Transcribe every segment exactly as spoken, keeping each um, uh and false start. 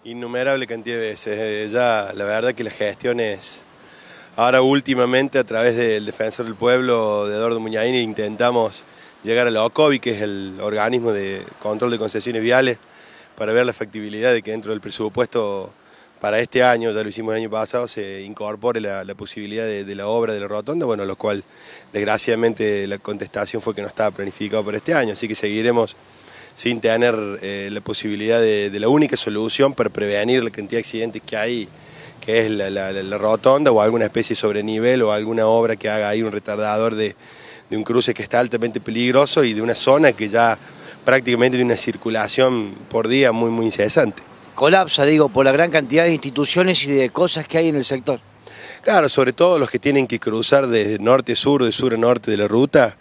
Innumerable cantidad de veces. Eh, ya la verdad que las gestiones, ahora últimamente a través del Defensor del Pueblo de Eduardo Muñaini intentamos llegar a la OCOVI, que es el organismo de control de concesiones viales, para ver la factibilidad de que dentro del presupuesto para este año, ya lo hicimos el año pasado, se incorpore la, la posibilidad de, de la obra de la rotonda, bueno, lo cual desgraciadamente la contestación fue que no estaba planificado para este año, así que seguiremos sin tener eh, la posibilidad de, de la única solución para prevenir la cantidad de accidentes que hay, que es la, la, la rotonda o alguna especie de sobrenivel o alguna obra que haga ahí un retardador de, de un cruce que está altamente peligroso y de una zona que ya prácticamente tiene una circulación por día muy, muy incesante. Colapsa, digo, por la gran cantidad de instituciones y de cosas que hay en el sector. Claro, sobre todo los que tienen que cruzar de norte a sur, de sur a norte de la ruta,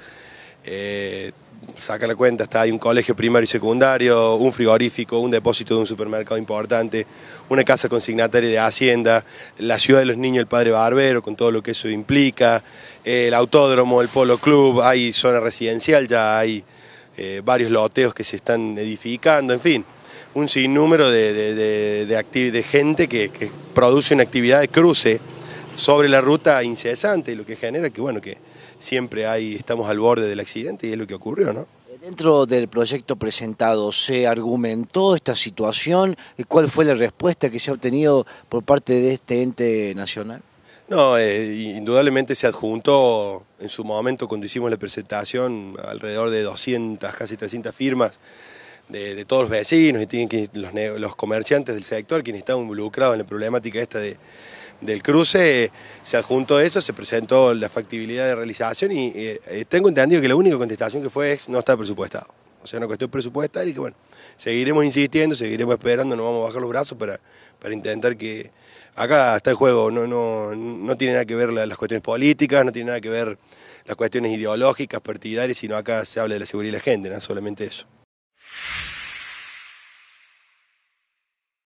eh, saca la cuenta, está, hay un colegio primario y secundario, un frigorífico, un depósito de un supermercado importante, una casa consignataria de Hacienda, la ciudad de los niños, el Padre Barbero, con todo lo que eso implica, el autódromo, el Polo Club, hay zona residencial, ya hay eh, varios loteos que se están edificando, en fin, un sinnúmero de, de, de, de, de gente que, que produce una actividad de cruce sobre la ruta incesante, lo que genera que, bueno, que siempre hay, estamos al borde del accidente y es lo que ocurrió, ¿no? Dentro del proyecto presentado, ¿se argumentó esta situación? ¿Cuál fue la respuesta que se ha obtenido por parte de este ente nacional? No, eh, indudablemente se adjuntó en su momento cuando hicimos la presentación alrededor de doscientas, casi trescientas firmas de, de todos los vecinos y tienen que, los, los comerciantes del sector, quienes estaban involucrados en la problemática esta de del cruce, se adjuntó eso, se presentó la factibilidad de realización y eh, tengo entendido que la única contestación que fue es no está presupuestado. O sea, una cuestión presupuestaria y que bueno, seguiremos insistiendo, seguiremos esperando, no vamos a bajar los brazos para, para intentar que acá está el juego, no, no, no tiene nada que ver las cuestiones políticas, no tiene nada que ver las cuestiones ideológicas, partidarias, sino acá se habla de la seguridad de la gente, no solamente eso.